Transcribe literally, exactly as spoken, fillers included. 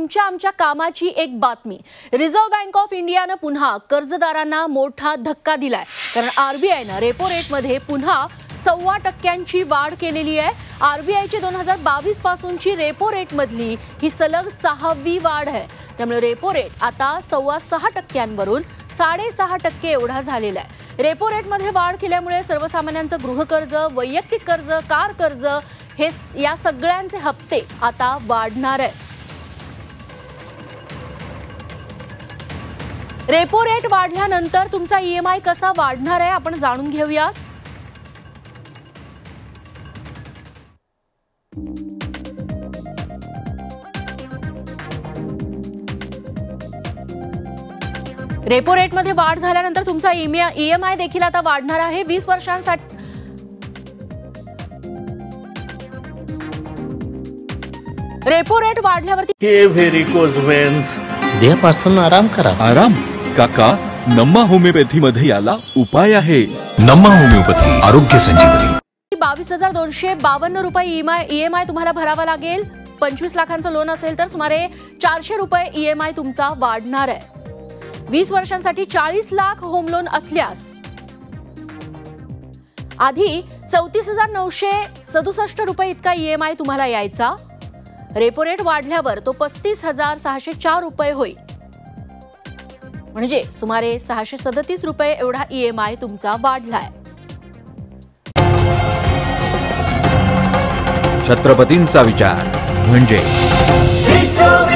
तुमच्या आमच्या कामाची एक बातमी। रिझर्व्ह बँक ऑफ इंडियाने पुन्हा कर्जदारांना मोठा धक्का दिलाय, कारण आरबीआयने रेपो रेट मध्ये पुन्हा सव्वा टक्क्यांची वाढ केलेली आहे। आरबीआयची दोन हजार बावीस पासूनची रेपो रेट मधली ही सलग सहावी वाढ आहे। त्यामुळे रेपो रेट आता सव्वा सहा टक्क्यांवरून साडेसहा टक्के एवढा झालेला आहे। रेपो रेट मध्ये वाढ केल्यामुळे सर्वसामान्यांचं गृहकर्ज, वैयक्तिक कर्ज, कार कर्ज हे या सगळ्यांचे हप्ते आता वाढणार आहेत। रेपो रेट वाढल्यानंतर तुमचा ईएमआय कसा वाढणार आहे आपण जाणून घेऊया। रेपो रेट मध्ये वाढ झाल्यानंतर तुमचा ईएमआय देखील आता वाढणार आहे। वीस वर्षांसाठी रेपो रेट वाढल्यावरती हे व्हेरिकोज व्हेन्स देहापासून आराम करा। आराम काका, नम्मा होमिओपॅथी मध्ये याला उपाय आहे। नम्मा होमिओपॅथी आरोग्य संजीवनी। बावीस हजार दोनशे बावन्न रुपये ईएमआय ईएमआय तुम्हाला भरावा लागेल। पंचवीस लाखांचं लोन असेल तर सुमारे चारशे रुपये ईएमआय तुमचा वाढणार आहे। वीस वर्षांसाठी चाळीस लाख होम लोन असल्यास आधी चौतीस हजार नऊशे सदुसष्ट रुपये इतका ईएमआय तुम्हाला यायचा। रेपो रेट वाढल्यावर तो पस्तीस हजार सहाशे चार रुपये होईल, म्हणजे सुमारे सहाशे सदतीस रुपये एवढा ईएमआय तुमचा वाढलाय। छत्रपतींचा विचार म्हणजे